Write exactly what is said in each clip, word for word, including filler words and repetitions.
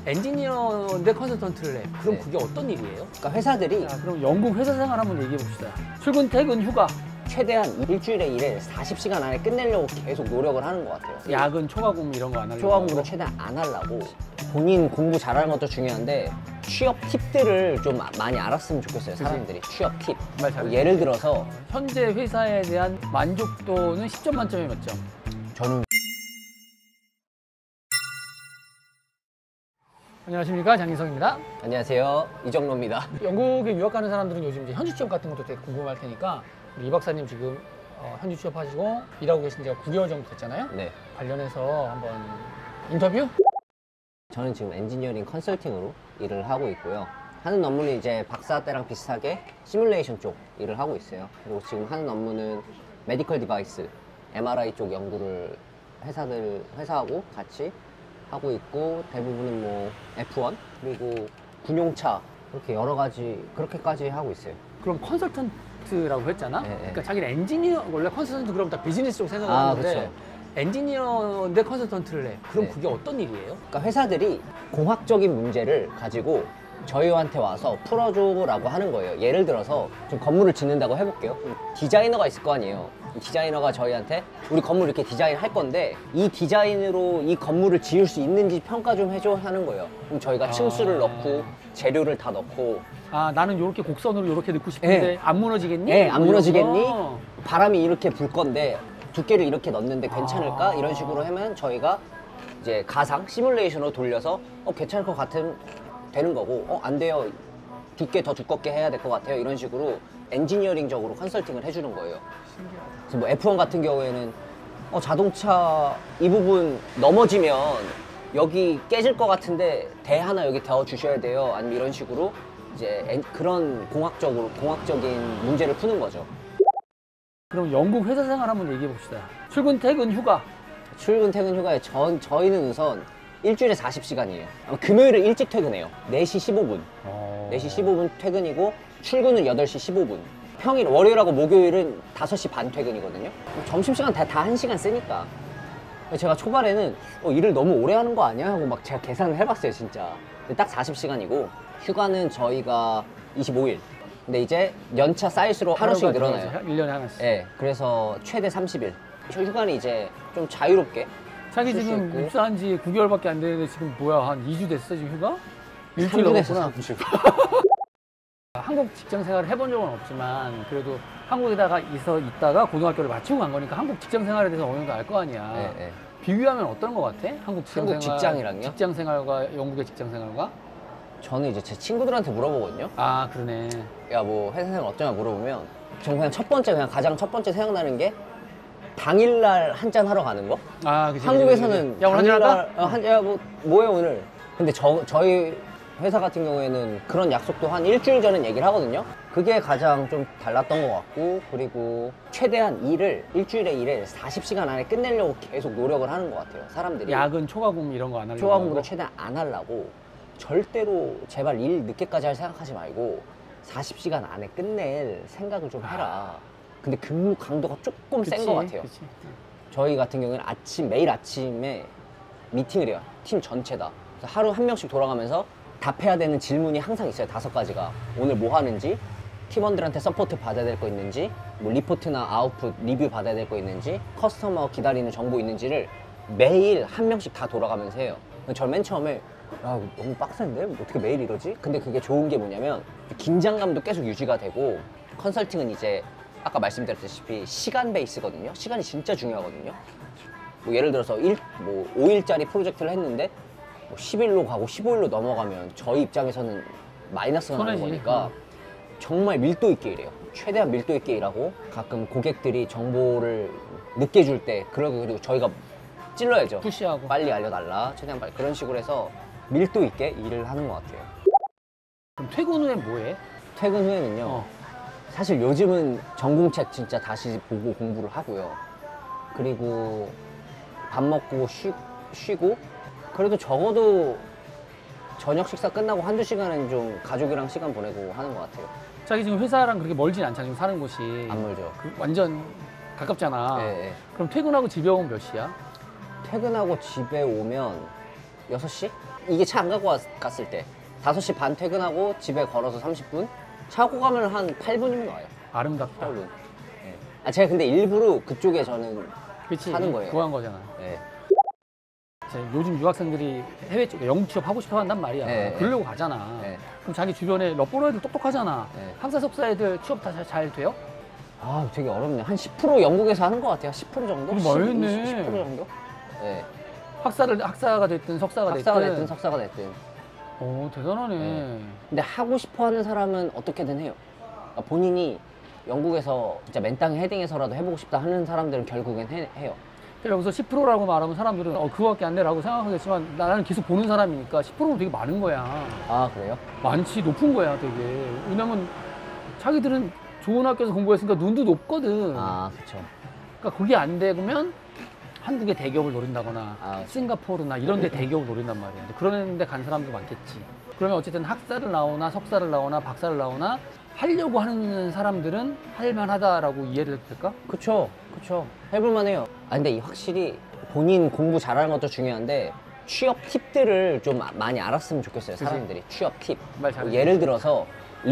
엔지니어인데 컨설턴트를 해. 그럼 네. 그게 어떤 일이에요? 그러니까 회사들이 자, 그럼 영국 회사 생활 한번 얘기해 봅시다. 출근, 퇴근, 휴가, 최대한 일주일에 일을 사십 시간 안에 끝내려고 계속 노력을 하는 것 같아요. 야근, 초과근무 이런 거 안 하려고. 초과근무를 최대한 안 하려고. 본인 공부 잘하는 것도 중요한데 취업 팁들을 좀 많이 알았으면 좋겠어요. 사람들이 취업 팁. 말 잘해. 예를 들어서 현재 회사에 대한 만족도는 십 점 만점에 몇 점? 저는 안녕하십니까, 장인성입니다. 안녕하세요, 이정로입니다. 영국에 유학 가는 사람들은 요즘 이제 현지 취업 같은 것도 되게 궁금할 테니까 우리 이 박사님 지금 어, 현지 취업하시고 일하고 계신 지가 구 개월 정도 됐잖아요. 네, 관련해서 한번 인터뷰? 저는 지금 엔지니어링 컨설팅으로 일을 하고 있고요. 하는 업무는 이제 박사 때랑 비슷하게 시뮬레이션 쪽 일을 하고 있어요. 그리고 지금 하는 업무는 메디컬 디바이스, 엠알아이 쪽 연구를 회사들, 회사하고 같이 하고 있고, 대부분은 뭐 에프 원 그리고 군용차 그렇게 여러 가지 그렇게까지 하고 있어요. 그럼 컨설턴트라고 했잖아? 네, 네. 그러니까 자기는 엔지니어, 원래 컨설턴트 그러면 다 비즈니스 쪽 아, 생각하는데 그쵸. 엔지니어인데 컨설턴트를 해. 그럼 네. 그게 어떤 일이에요? 그러니까 회사들이 공학적인 문제를 가지고 저희한테 와서 풀어줘라고 하는 거예요. 예를 들어서 좀 건물을 짓는다고 해볼게요. 디자이너가 있을 거 아니에요. 디자이너가 저희한테 우리 건물 이렇게 디자인 할 건데 이 디자인으로 이 건물을 지을 수 있는지 평가 좀 해줘 하는 거예요. 그럼 저희가 층수를 아. 넣고 재료를 다 넣고, 아, 나는 이렇게 곡선으로 이렇게 넣고 싶은데 네. 안 무너지겠니? 예, 안 뭐 이런 무너지겠니? 거. 바람이 이렇게 불 건데 두께를 이렇게 넣는데 괜찮을까? 아. 이런 식으로 하면 저희가 이제 가상 시뮬레이션으로 돌려서 어 괜찮을 것 같은 되는 거고, 어 안 돼요, 두께 더 두껍게 해야 될 것 같아요, 이런 식으로 엔지니어링적으로 컨설팅을 해주는 거예요. 그래서 뭐 에프 원 같은 경우에는 어 자동차 이 부분 넘어지면 여기 깨질 것 같은데 대 하나 여기 더 주셔야 돼요, 아니면 이런 식으로 이제 엔, 그런 공학적으로 공학적인 문제를 푸는 거죠. 그럼 영국 회사 생활 한번 얘기해 봅시다. 출근, 퇴근, 휴가. 출근 퇴근 휴가에 전, 저희는 우선 일주일에 사십 시간이에요. 금요일을 일찍 퇴근해요. 네 시 십오 분. 어... 네 시 십오 분 퇴근이고 출근은 여덟 시 십오 분. 평일 월요일하고 목요일은 다섯 시 반 퇴근이거든요. 점심시간 다, 다 한 시간 쓰니까. 제가 초반에는 어, 일을 너무 오래 하는 거 아니야? 하고 막 제가 계산을 해봤어요, 진짜. 근데 딱 사십 시간이고 휴가는 저희가 이십오 일. 근데 이제 연차 쌓일수록 하루씩 늘어나요. 일 년에 하나씩. 네, 그래서 최대 삼십 일. 저 휴가는 이제 좀 자유롭게. 자기 쉴수 지금 있고. 입사한 지 구 개월밖에 안 되는데 지금 뭐야, 한 이 주 됐어 지금 휴가? 일주일 삼 주 됐어, 넘었구나. 삼 주. 한국 직장 생활을 해본 적은 없지만 그래도 한국에다가 있어 있다가 고등학교를 마치고 간 거니까 한국 직장 생활에 대해서 어느 정도 알 거 아니야. 네, 네. 비교하면 어떤 거 같아? 한국 직장 한국 생활, 직장이랑요? 직장 생활과 영국의 직장 생활과? 저는 이제 제 친구들한테 물어보거든요. 아, 그러네. 야, 뭐 회사 생활 어쩌냐 물어보면 저는 그냥 첫 번째, 그냥 가장 첫 번째 생각나는 게 당일날 한잔 하러 가는 거? 아, 그치, 한국에서는 그치. 야, 오늘 한잔 할까? 어, 한, 야, 뭐, 뭐해 오늘? 근데 저, 저희 회사 같은 경우에는 그런 약속도 한 일주일 전에 얘기를 하거든요. 그게 가장 좀 달랐던 것 같고, 그리고 최대한 일을, 일주일에 일을 사십 시간 안에 끝내려고 계속 노력을 하는 것 같아요, 사람들이. 야근, 초과근무 이런 거 안 하려고. 초과근무를 최대한 안 하려고. 절대로 제발 일 늦게까지 할 생각하지 말고 사십 시간 안에 끝낼 생각을 좀 해라. 근데 근무 강도가 조금 센 것 같아요. 그치. 저희 같은 경우는 아침, 매일 아침에 미팅을 해요. 팀 전체 다. 그래서 하루 한 명씩 돌아가면서 답해야 되는 질문이 항상 있어요. 다섯 가지가. 오늘 뭐 하는지, 팀원들한테 서포트 받아야 될 거 있는지, 뭐 리포트나 아웃풋, 리뷰 받아야 될 거 있는지, 커스터머 기다리는 정보 있는지를 매일 한 명씩 다 돌아가면서 해요. 저는 맨 처음에 야, 너무 빡센데? 어떻게 매일 이러지? 근데 그게 좋은 게 뭐냐면 긴장감도 계속 유지가 되고, 컨설팅은 이제 아까 말씀드렸다시피 시간 베이스거든요. 시간이 진짜 중요하거든요. 뭐 예를 들어서 일, 뭐 오 일짜리 프로젝트를 했는데 뭐 십 일로 가고 십오 일로 넘어가면 저희 입장에서는 마이너스가 나는 손해지. 거니까 정말 밀도 있게 일해요. 최대한 밀도 있게 일하고, 가끔 고객들이 정보를 늦게 줄 때 그리고 저희가 찔러야죠. 푸시하고. 빨리 알려달라, 최대한 빨리. 그런 식으로 해서 밀도 있게 일을 하는 것 같아요. 그럼 퇴근 후에 뭐 해? 퇴근 후에는요, 어. 사실 요즘은 전공책 진짜 다시 보고 공부를 하고요. 그리고 밥 먹고 쉬, 쉬고, 그래도 적어도 저녁 식사 끝나고 한두 시간은 좀 가족이랑 시간 보내고 하는 것 같아요. 자기 지금 회사랑 그렇게 멀진 않잖아, 지금 사는 곳이. 안 멀죠. 그 완전 가깝잖아. 네, 네. 그럼 퇴근하고 집에 오면 몇 시야? 퇴근하고 집에 오면 여섯 시? 이게 차 안 갖고 왔, 갔을 때 다섯 시 반 퇴근하고 집에 걸어서 삼십 분, 차고 가면 한 팔 분이면 와요. 아름답다. 팔 분. 네. 아 제가 근데 일부러 그쪽에 저는 그치, 사는 거예요. 구한 거잖아. 네. 이제 요즘 유학생들이 해외 쪽에 영국 취업 하고 싶어 한단 말이야. 네, 그러려고 가잖아. 네. 그럼 자기 주변에 러브로 애들 똑똑하잖아. 네. 학사 석사 애들 취업 다 잘 돼요? 아 되게 어렵네. 한 십 퍼센트 영국에서 하는 것 같아요. 십 퍼센트 정도? 그럼 많이 했네. 십 퍼센트 정도? 네. 학사를 학사가 됐든 석사가, 학사가 됐든. 됐든 석사가 됐든. 오 대단하네. 네. 근데 하고 싶어 하는 사람은 어떻게든 해요. 그러니까 본인이 영국에서 진짜 맨땅에 헤딩해서라도 해보고 싶다 하는 사람들은 결국엔 해, 해요. 그래서 여기서 십 퍼센트라고 말하면 사람들은 어 그거밖에 안 돼라고 생각하겠지만 나는 계속 보는 사람이니까 십 퍼센트는 되게 많은 거야. 아 그래요? 많지, 높은 거야 되게. 왜냐면 자기들은 좋은 학교에서 공부했으니까 눈도 높거든. 아 그쵸. 그러니까 그게 안 되면 한국의 대기업을 노린다거나 아, 싱가포르나 이런 데 대기업을 노린단 말이야. 근데 그런 데 간 사람도 많겠지. 그러면 어쨌든 학사를 나오나 석사를 나오나 박사를 나오나 하려고 하는 사람들은 할만하다라고 이해를 될까? 그쵸 그쵸 해볼만 해요. 아 근데 이 확실히 본인 공부 잘하는 것도 중요한데 취업 팁들을 좀 마- 많이 알았으면 좋겠어요. 그치. 사람들이 취업 팁. 말 잘해. 뭐 예를 들어서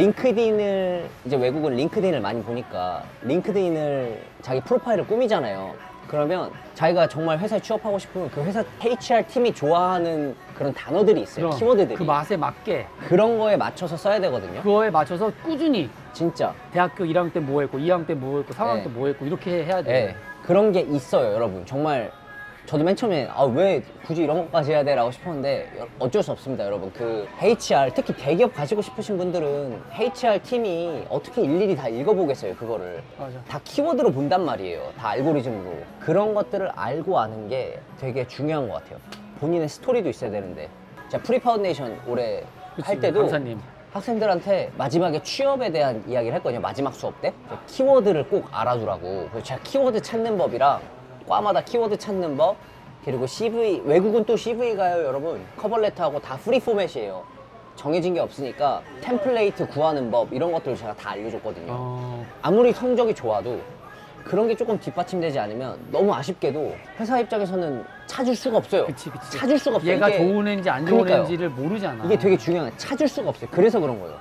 링크드인을 이제 외국은 링크드인을 많이 보니까 링크드인을 자기 프로파일을 꾸미잖아요. 그러면 자기가 정말 회사에 취업하고 싶으면 그 회사 에이치알 팀이 좋아하는 그런 단어들이 있어요. 그럼 키워드들이. 그 맛에 맞게 그런 거에 맞춰서 써야 되거든요. 그거에 맞춰서 꾸준히 진짜. 대학교 일 학년 때 뭐 했고 이 학년 때 뭐 했고 삼 학년 네. 때 뭐 했고 이렇게 해야 돼. 네, 그런 게 있어요, 여러분. 정말 저도 맨 처음에 아, 왜 굳이 이런 것까지 해야 돼라고 싶었는데 어쩔 수 없습니다, 여러분. 그 에이치알, 특히 대기업 가시고 싶으신 분들은 에이치알 팀이 어떻게 일일이 다 읽어보겠어요, 그거를. 맞아. 다 키워드로 본단 말이에요, 다 알고리즘으로. 그런 것들을 알고 아는 게 되게 중요한 것 같아요. 본인의 스토리도 있어야 되는데. 제가 프리 파운데이션 올해 그치, 할 때도 강사님. 학생들한테 마지막에 취업에 대한 이야기를 했거든요. 마지막 수업 때 키워드를 꼭 알아두라고. 그래서 제가 키워드 찾는 법이랑 과마다 키워드 찾는 법, 그리고 씨브이, 외국은 또 씨브이 가요, 여러분. 커버레터하고 다 프리 포맷이에요. 정해진 게 없으니까 템플레이트 구하는 법 이런 것들을 제가 다 알려줬거든요. 어, 아무리 성적이 좋아도 그런 게 조금 뒷받침되지 않으면 너무 아쉽게도 회사 입장에서는 찾을 수가 없어요. 그치 그치. 찾을 수가 없어요. 얘가 이게- 좋은 애인지 안 좋은 그러니까요. 애인지를 모르잖아. 이게 되게 중요한 거예요. 찾을 수가 없어요. 그래서 그런 거예요.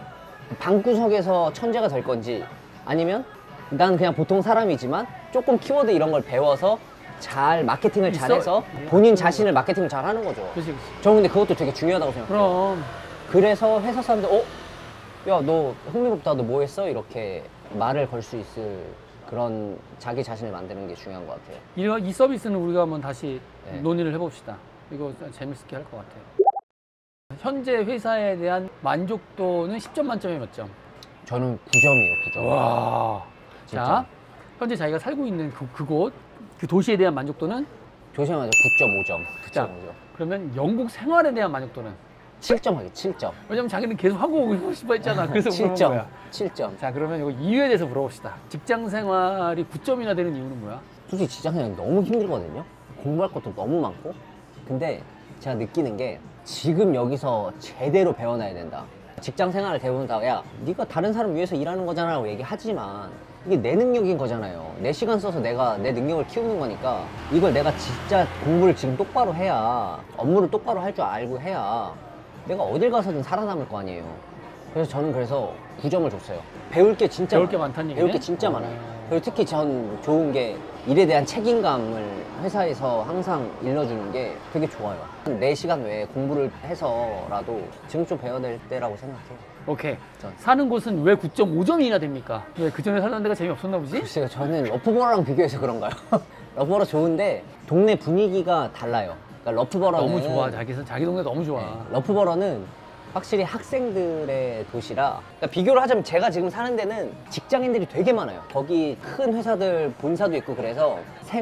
방구석에서 천재가 될 건지 아니면 난 그냥 보통 사람이지만 조금 키워드 이런 걸 배워서 잘 마케팅을 있어? 잘해서 본인 자신을 마케팅을 잘 하는 거죠. 그치 그치. 저는 근데 그것도 되게 중요하다고 생각해요. 그럼 그래서 회사 사람들 어? 야 너 흥미롭다. 너 뭐 했어? 이렇게 말을 걸 수 있을 그런 자기 자신을 만드는 게 중요한 것 같아요. 이, 이 서비스는 우리가 한번 다시 네. 논의를 해봅시다. 이거 재밌게 할 것 같아요. 현재 회사에 대한 만족도는 십 점 만점에 몇 점? 저는 구 점이에요. 구 점. 와. 진짜. 자, 현재 자기가 살고 있는 그, 그곳, 그 도시에 대한 만족도는? 조심하세요. 구 점 오 점. 자, 구 점 오 점. 그러면 영국 생활에 대한 만족도는? 칠 점 하기 칠 점. 왜냐면 자기는 계속 한국 오고 싶어 했잖아. 그래서 물어본 칠 점. 거야. 칠 점. 자, 그러면 이거 이유에 대해서 물어봅시다. 직장 생활이 구 점이나 되는 이유는 뭐야? 솔직히 직장 생활 너무 힘들거든요. 공부할 것도 너무 많고. 근데 제가 느끼는 게 지금 여기서 제대로 배워놔야 된다. 직장 생활을 대부분 다 야, 네가 다른 사람 위해서 일하는 거잖아 라고 얘기하지만 이게 내 능력인 거잖아요. 내 시간 써서 내가 내 능력을 키우는 거니까 이걸 내가 진짜 공부를 지금 똑바로 해야 업무를 똑바로 할 줄 알고 해야 내가 어딜 가서든 살아남을 거 아니에요. 그래서 저는 그래서 구 점을 줬어요. 배울 게 진짜 배울 게 많아요. 많다는 배울 얘기네? 게 진짜 어. 많아요. 그리고 특히 전 좋은 게 일에 대한 책임감을 회사에서 항상 일러주는 게 되게 좋아요. 한 네 시간 외에 공부를 해서라도 지금 좀 배워야 될 때라고 생각해요. 오케이. 전. 사는 곳은 왜 구 점 오 점이나 됩니까? 왜 그전에 살던 데가 재미없었나 보지? 글쎄요, 저는 러프버러랑 비교해서 그런가요? 러프버러 좋은데 동네 분위기가 달라요. 그러니까 러프버러는 너무 좋아. 자기, 자기 동네 너무 좋아. 네, 러프버러는 확실히 학생들의 도시라 그러니까 비교를 하자면 제가 지금 사는 데는 직장인들이 되게 많아요. 거기 큰 회사들 본사도 있고 그래서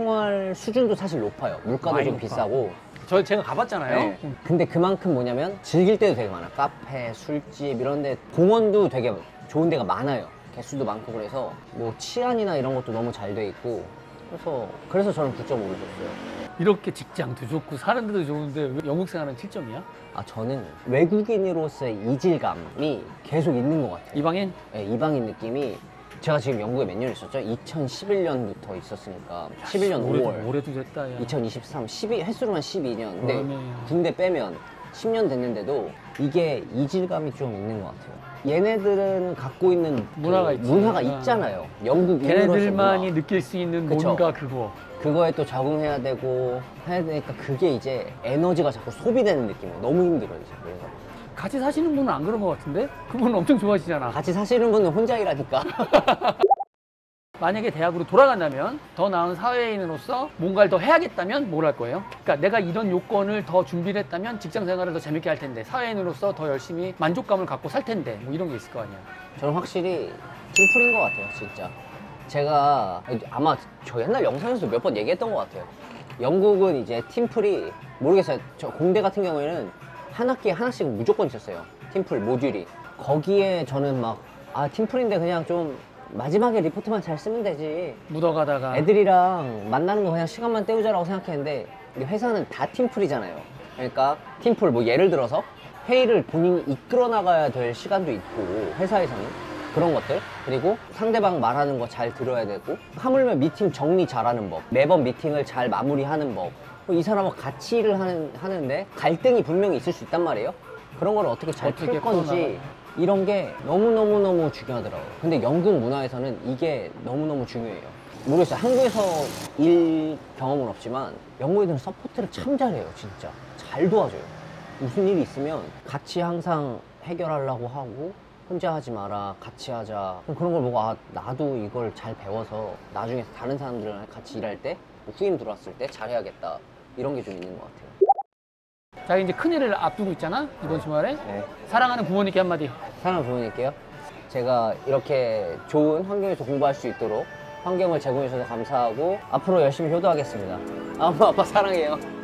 생활 수준도 사실 높아요. 물가도 많이 좀 높아. 비싸고. 저 제가 가봤잖아요. 네. 근데 그만큼 뭐냐면 즐길 때도 되게 많아. 카페, 술집 이런 데 공원도 되게 좋은 데가 많아요. 개수도 많고 그래서 뭐 치안이나 이런 것도 너무 잘 돼 있고 그래서 그래서 저는 구 점 오를 줬어요. 이렇게 직장도 좋고 사는 데도 좋은데 왜 영국 생활은 칠 점이야? 아 저는 외국인으로서의 이질감이 계속 있는 것 같아요. 이방인? 네, 이방인 느낌이 제가 지금 영국에 몇 년 있었죠? 이천십일 년부터 있었으니까 십일 년 올해도, 오월 올해도 됐다. 야. 이천이십삼, 십이 횟수로만 십이 년 근데 그러네. 군대 빼면 십 년 됐는데도 이게 이질감이 좀 있는 것 같아요. 얘네들은 갖고 있는 문화가 그 있지. 문화가 어. 있잖아요. 영국 걔네들만이 문화. 느낄 수 있는 그쵸. 뭔가 그거. 그거에 또 적응해야 되고 해야 되니까 그게 이제 에너지가 자꾸 소비되는 느낌이에요. 너무 힘들어요 이제. 그래서 같이 사시는 분은 안 그런 것 같은데? 그분은 엄청 좋아하시잖아. 같이 사시는 분은 혼자 일하니까. 만약에 대학으로 돌아간다면 더 나은 사회인으로서 뭔가를 더 해야겠다면 뭘 할 거예요? 그러니까 내가 이런 요건을 더 준비를 했다면 직장 생활을 더 재밌게 할 텐데 사회인으로서 더 열심히 만족감을 갖고 살 텐데 뭐 이런 게 있을 거 아니야. 저는 확실히 팀플인 것 같아요 진짜. 제가 아마 저 옛날 영상에서 몇 번 얘기했던 것 같아요. 영국은 이제 팀플이 모르겠어요. 저 공대 같은 경우에는 한 학기에 하나씩 무조건 있었어요. 팀플 모듈이. 거기에 저는 막 아 팀플인데 그냥 좀 마지막에 리포트만 잘 쓰면 되지. 묻어가다가 애들이랑 만나는 거 그냥 시간만 때우자라고 생각했는데 이 회사는 다 팀플이잖아요. 그러니까 팀플 뭐 예를 들어서 회의를 본인이 이끌어 나가야 될 시간도 있고 회사에서는 그런 것들, 그리고 상대방 말하는 거 잘 들어야 되고 하물며 미팅 정리 잘하는 법, 매번 미팅을 잘 마무리하는 법. 이 사람과 같이 일을 하는, 하는데 갈등이 분명히 있을 수 있단 말이에요. 그런 걸 어떻게 잘 어떻게 풀 건지 풀어나가요? 이런 게 너무너무너무 중요하더라고요. 근데 영국 문화에서는 이게 너무너무 중요해요. 모르겠어요. 한국에서 일 경험은 없지만 영국 애들은 서포트를 참 잘해요. 진짜 잘 도와줘요. 무슨 일이 있으면 같이 항상 해결하려고 하고 혼자 하지 마라, 같이 하자. 그럼 그런 걸 보고 아 나도 이걸 잘 배워서 나중에 다른 사람들이랑 같이 일할 때 뭐 후임 들어왔을 때 잘해야겠다. 이런 게 좀 있는 것 같아요. 자 이제 큰일을 앞두고 있잖아 이번 주말에. 네. 사랑하는 부모님께 한마디. 사랑하는 부모님께요. 제가 이렇게 좋은 환경에서 공부할 수 있도록 환경을 제공해 주셔서 감사하고 앞으로 열심히 효도하겠습니다. 엄마 아빠 사랑해요.